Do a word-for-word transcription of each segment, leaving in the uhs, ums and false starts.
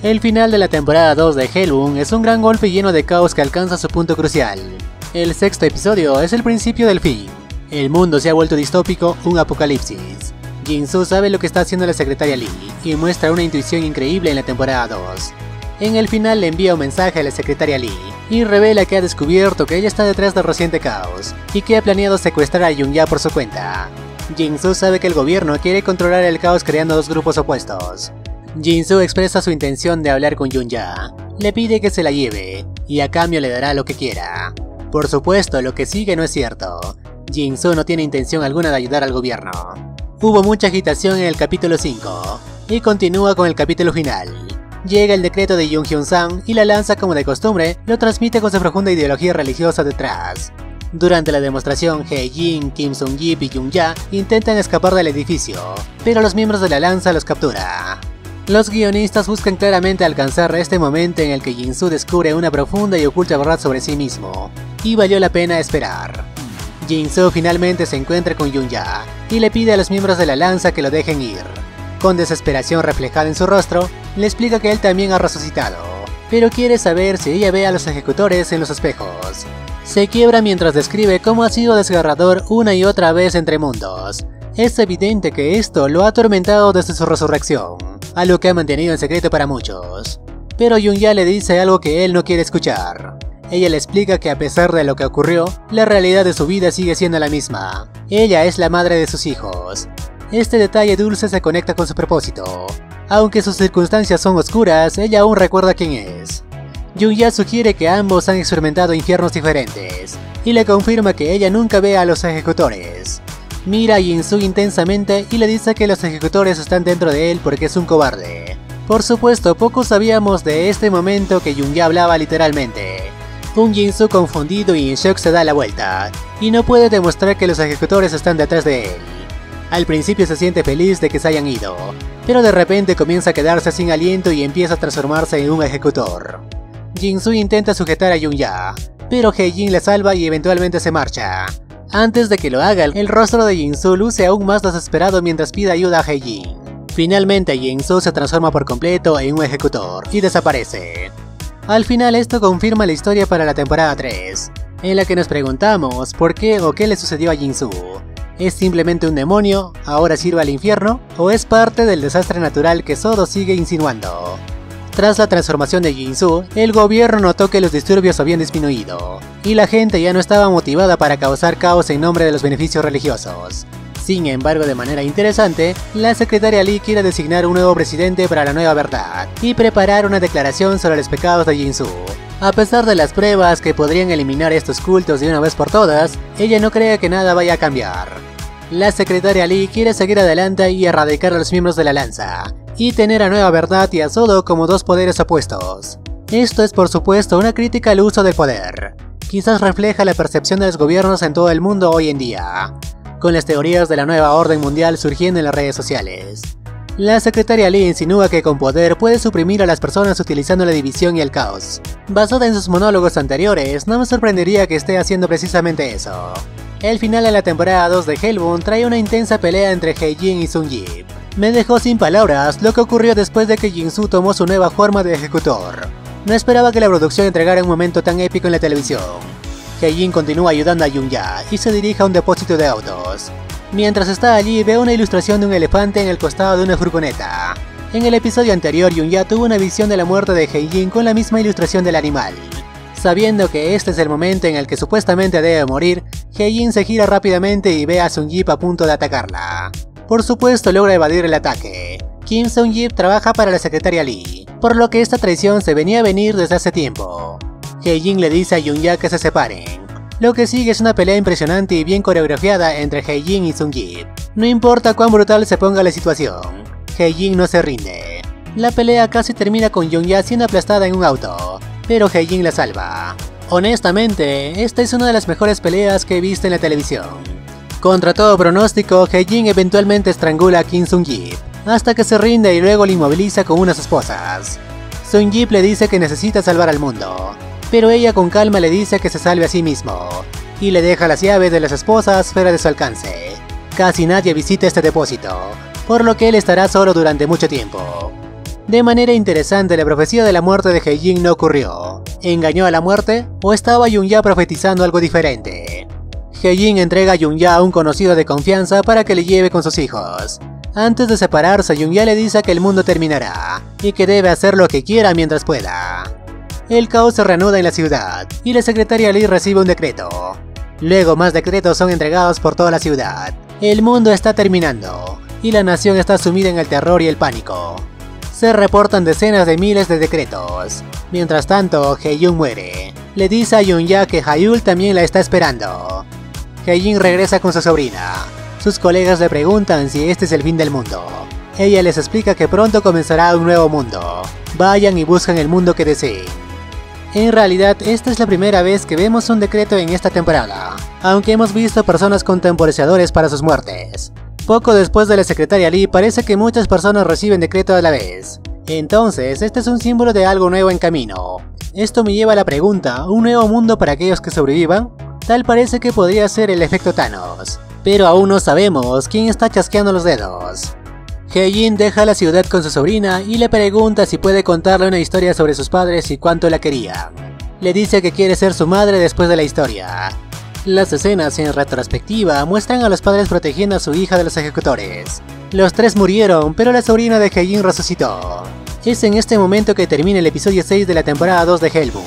El final de la temporada dos de Hellbound es un gran golpe lleno de caos que alcanza su punto crucial. El sexto episodio es el principio del fin. El mundo se ha vuelto distópico, un apocalipsis. Jin-Soo sabe lo que está haciendo la secretaria Lee y muestra una intuición increíble en la temporada dos. En el final le envía un mensaje a la secretaria Lee y revela que ha descubierto que ella está detrás del reciente caos y que ha planeado secuestrar a Yunya por su cuenta. Jin-Soo sabe que el gobierno quiere controlar el caos creando dos grupos opuestos. Jin-Soo expresa su intención de hablar con Yunya, le pide que se la lleve y a cambio le dará lo que quiera. Por supuesto, lo que sigue no es cierto. Jin-Soo no tiene intención alguna de ayudar al gobierno. Hubo mucha agitación en el capítulo cinco y continúa con el capítulo final. Llega el decreto de Jung Hyun-sang y la lanza, como de costumbre, lo transmite con su profunda ideología religiosa detrás. Durante la demostración, Hae-jin, Kim Sung-jip y Yunya intentan escapar del edificio, pero los miembros de la lanza los captura. Los guionistas buscan claramente alcanzar este momento en el que Jin-Soo descubre una profunda y oculta verdad sobre sí mismo, y valió la pena esperar. Jin-Soo finalmente se encuentra con Yunya y le pide a los miembros de la lanza que lo dejen ir. Con desesperación reflejada en su rostro, le explica que él también ha resucitado, pero quiere saber si ella ve a los ejecutores en los espejos. Se quiebra mientras describe cómo ha sido desgarrador una y otra vez entre mundos. Es evidente que esto lo ha atormentado desde su resurrección, algo que ha mantenido en secreto para muchos. Pero Yunya le dice algo que él no quiere escuchar. Ella le explica que a pesar de lo que ocurrió, la realidad de su vida sigue siendo la misma. Ella es la madre de sus hijos. Este detalle dulce se conecta con su propósito. Aunque sus circunstancias son oscuras, ella aún recuerda quién es. Yunya sugiere que ambos han experimentado infiernos diferentes, y le confirma que ella nunca ve a los ejecutores. Mira a Jin-Soo intensamente y le dice que los ejecutores están dentro de él porque es un cobarde. Por supuesto, pocos sabíamos de este momento que Yunya hablaba literalmente. Un Jin-Soo confundido y en shock se da la vuelta, y no puede demostrar que los ejecutores están detrás de él. Al principio se siente feliz de que se hayan ido, pero de repente comienza a quedarse sin aliento y empieza a transformarse en un ejecutor. Jin-Soo intenta sujetar a Yunya, pero Hae-jin le salva y eventualmente se marcha. Antes de que lo haga, el rostro de Jin-Soo luce aún más desesperado mientras pide ayuda a Hae-jin. Finalmente Jin-Soo se transforma por completo en un ejecutor y desaparece. Al final esto confirma la historia para la temporada tres, en la que nos preguntamos por qué o qué le sucedió a Jin-Soo. ¿Es simplemente un demonio, ahora sirve al infierno, o es parte del desastre natural que Sodo sigue insinuando? Tras la transformación de Jin-Soo, el gobierno notó que los disturbios habían disminuido, y la gente ya no estaba motivada para causar caos en nombre de los beneficios religiosos. Sin embargo, de manera interesante, la secretaria Lee quiere designar un nuevo presidente para la nueva verdad, y preparar una declaración sobre los pecados de Jin-Soo. A pesar de las pruebas que podrían eliminar estos cultos de una vez por todas, ella no cree que nada vaya a cambiar. La secretaria Lee quiere seguir adelante y erradicar a los miembros de la lanza, y tener a Nueva Verdad y a Sodo como dos poderes opuestos. Esto es por supuesto una crítica al uso del poder. Quizás refleja la percepción de los gobiernos en todo el mundo hoy en día, con las teorías de la nueva orden mundial surgiendo en las redes sociales. La secretaria Lee insinúa que con poder puede suprimir a las personas utilizando la división y el caos. Basada en sus monólogos anteriores, no me sorprendería que esté haciendo precisamente eso. El final de la temporada dos de Hellbound trae una intensa pelea entre Hae-jin y Sung-jip. Me dejó sin palabras lo que ocurrió después de que Jin-Soo tomó su nueva forma de ejecutor. No esperaba que la producción entregara un momento tan épico en la televisión. Hae-jin continúa ayudando a Yunya y se dirige a un depósito de autos. Mientras está allí, ve una ilustración de un elefante en el costado de una furgoneta. En el episodio anterior, Yunya tuvo una visión de la muerte de Hae-jin con la misma ilustración del animal. Sabiendo que este es el momento en el que supuestamente debe morir, Hae-jin se gira rápidamente y ve a Sung-jip a punto de atacarla. Por supuesto logra evadir el ataque. Kim Sung-jip trabaja para la secretaria Lee, por lo que esta traición se venía a venir desde hace tiempo. Hae-jin le dice a Yunya que se separen. Lo que sigue es una pelea impresionante y bien coreografiada entre Hae-jin y Sung-jip. No importa cuán brutal se ponga la situación, Hae-jin no se rinde. La pelea casi termina con Yunya siendo aplastada en un auto, pero Hae-jin la salva. Honestamente, esta es una de las mejores peleas que he visto en la televisión. Contra todo pronóstico, Hae-jin eventualmente estrangula a Kim Sung-jip, hasta que se rinde y luego le inmoviliza con unas esposas. Sung-jip le dice que necesita salvar al mundo, pero ella con calma le dice que se salve a sí mismo, y le deja las llaves de las esposas fuera de su alcance. Casi nadie visita este depósito, por lo que él estará solo durante mucho tiempo. De manera interesante, la profecía de la muerte de Heijin no ocurrió. ¿Engañó a la muerte? ¿O estaba Yunya profetizando algo diferente? Heijin entrega a Yunya a un conocido de confianza para que le lleve con sus hijos. Antes de separarse, Yunya le dice que el mundo terminará, y que debe hacer lo que quiera mientras pueda. El caos se reanuda en la ciudad, y la secretaria Lee recibe un decreto. Luego más decretos son entregados por toda la ciudad. El mundo está terminando, y la nación está sumida en el terror y el pánico. Se reportan decenas de miles de decretos. Mientras tanto, Heijun muere. Le dice a Yunya que Hajul también la está esperando. Heijin regresa con su sobrina. Sus colegas le preguntan si este es el fin del mundo. Ella les explica que pronto comenzará un nuevo mundo. Vayan y buscan el mundo que deseen. En realidad, esta es la primera vez que vemos un decreto en esta temporada, aunque hemos visto personas con temporizadores para sus muertes. Poco después de la secretaria Lee, parece que muchas personas reciben decreto a la vez. Entonces, este es un símbolo de algo nuevo en camino. Esto me lleva a la pregunta, ¿un nuevo mundo para aquellos que sobrevivan? Tal parece que podría ser el efecto Thanos, pero aún no sabemos quién está chasqueando los dedos. Heijin deja la ciudad con su sobrina y le pregunta si puede contarle una historia sobre sus padres y cuánto la querían. Le dice que quiere ser su madre después de la historia. Las escenas en retrospectiva muestran a los padres protegiendo a su hija de los ejecutores. Los tres murieron, pero la sobrina de Heijin resucitó. Es en este momento que termina el episodio seis de la temporada dos de Hellbound.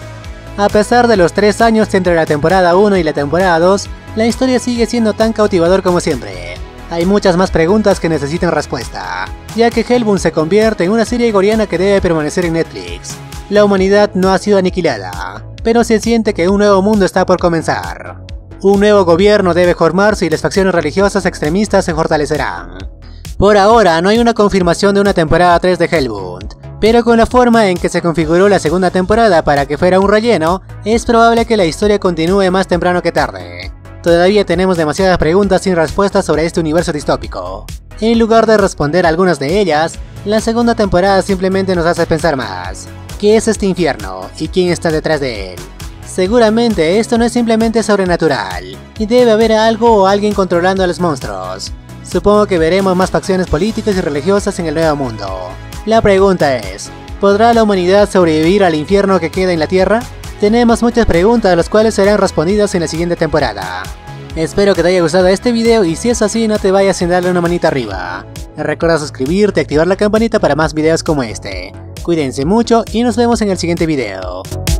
A pesar de los tres años entre la temporada uno y la temporada dos, la historia sigue siendo tan cautivador como siempre. Hay muchas más preguntas que necesitan respuesta, ya que Hellbound se convierte en una serie coreana que debe permanecer en Netflix. La humanidad no ha sido aniquilada, pero se siente que un nuevo mundo está por comenzar. Un nuevo gobierno debe formarse y las facciones religiosas extremistas se fortalecerán. Por ahora no hay una confirmación de una temporada tres de Hellbound, pero con la forma en que se configuró la segunda temporada para que fuera un relleno, es probable que la historia continúe más temprano que tarde. Todavía tenemos demasiadas preguntas sin respuestas sobre este universo distópico. En lugar de responder algunas de ellas, la segunda temporada simplemente nos hace pensar más. ¿Qué es este infierno? ¿Y quién está detrás de él? Seguramente esto no es simplemente sobrenatural, y debe haber algo o alguien controlando a los monstruos. Supongo que veremos más facciones políticas y religiosas en el nuevo mundo. La pregunta es, ¿podrá la humanidad sobrevivir al infierno que queda en la Tierra? Tenemos muchas preguntas las cuales serán respondidas en la siguiente temporada. Espero que te haya gustado este video y si es así no te vayas sin darle una manita arriba. Recuerda suscribirte y activar la campanita para más videos como este. Cuídense mucho y nos vemos en el siguiente video.